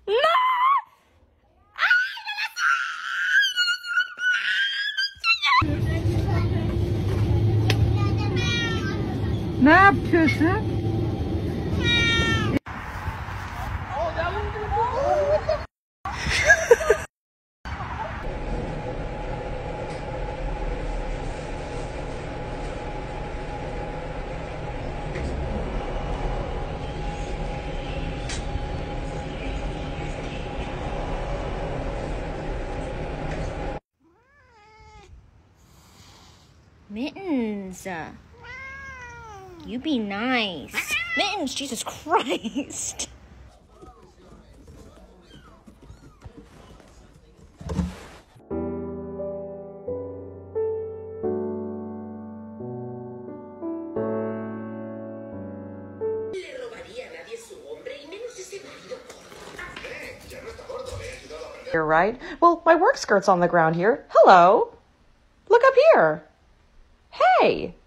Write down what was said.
Ne yapıyorsun? Mittens, you be nice. Mittens, Jesus Christ. You're right. Well, my work skirt's on the ground here. Hello. Look up here. Hey.